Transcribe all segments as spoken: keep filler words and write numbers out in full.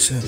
Shit.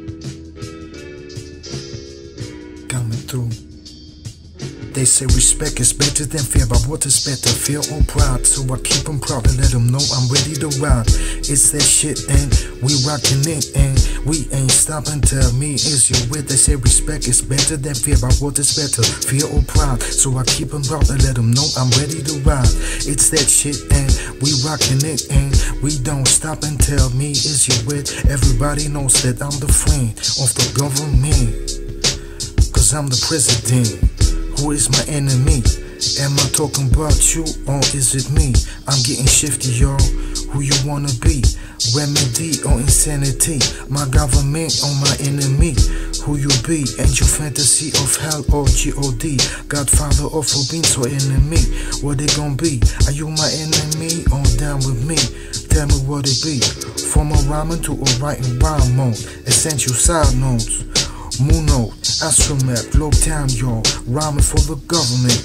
Coming through. They say respect is better than fear, but what is better, fear or pride? So I keep them proud and let them know I'm ready to ride. It's that shit and we rockin' it and we ain't stopping. Tell me, is you with? They say respect is better than fear, but what is better, fear or pride? So I keep them proud and let them know I'm ready to ride. It's that shit and we rockin' it and we don't stop. And tell me, is you with? Everybody knows that I'm the friend of the government, cause I'm the president. Who is my enemy? Am I talking about you or is it me? I'm getting shifty, y'all. Who you wanna be? Remedy or insanity? My government or my enemy? Who you be? Ain't you fantasy of hell or G O D? Godfather or Forbins or enemy? What it gon' be? Are you my enemy or down with me? Tell me what it be. From a rhyming to a writing rhyme mode. Essential side notes. Moon note, Astromap, Globe Town, y'all, rhyming for the government,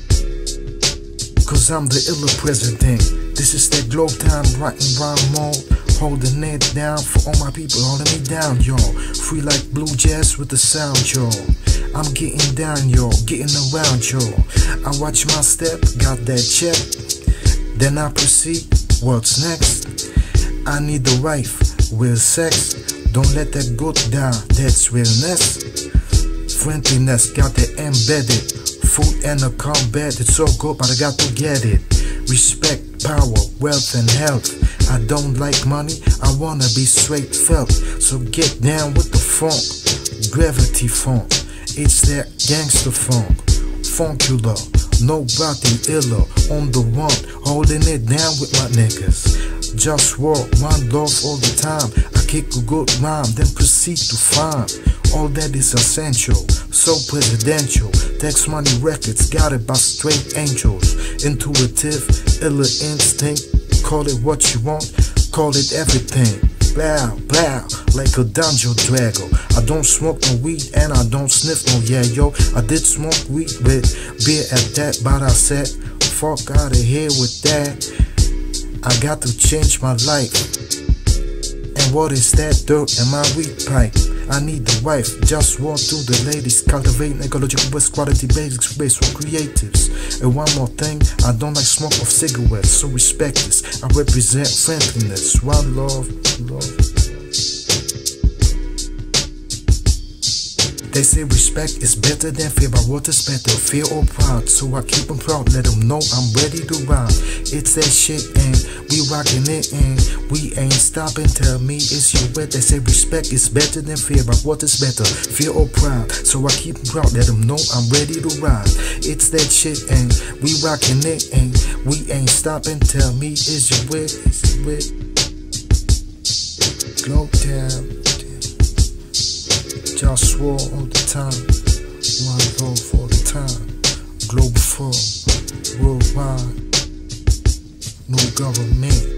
cause I'm the iller president. This is that Globe Town writing rhyme mode, holding it down for all my people, holding me down, y'all. Free like blue jazz with the sound, y'all. I'm getting down, y'all, getting around, y'all. I watch my step, got that check, then I proceed, what's next? I need the wife, real sex. Don't let that go down, that's realness. Friendliness, got it embedded. Food and a combat, it's so good, but I got to get it. Respect, power, wealth and health. I don't like money, I wanna be straight felt. So get down with the funk, gravity funk. It's that gangster funk, funkular. Nobody iller, on the one, holding it down with my niggas. Just walk, one love all the time. I kick a good rhyme, then proceed to find all that is essential, so presidential. Tax Money Records, got it by straight angels. Intuitive, iller instinct. Call it what you want, call it everything. Blow, blow, like a dungeon dragon. I don't smoke no weed and I don't sniff no yeah yo. I did smoke weed with beer at that, but I said, fuck out of here with that. I got to change my life. And what is that dirt in my weed pipe? I need the wife, just walk to the ladies. Cultivating ecological best quality basics based on creatives. And one more thing, I don't like smoke of cigarettes, so respect this. I represent friendliness, one love, love. They say respect is better than fear, but what is better, fear or pride? So I keep them proud, let them know I'm ready to ride. It's that shit and we rockin' it and we ain't stopping. Tell me, is you wet? They say respect is better than fear, but what is better, fear or pride? So I keep them proud, let them know I'm ready to ride. It's that shit and we rockin' it and we ain't stopping. Tell me, is you wet? Is you wet? Globe Town. Just war all the time, one love all the time. Global form, worldwide, no government.